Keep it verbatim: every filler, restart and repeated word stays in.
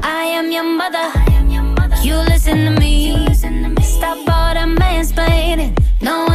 I am your mother. You listen to me. Stop all the mansplaining. No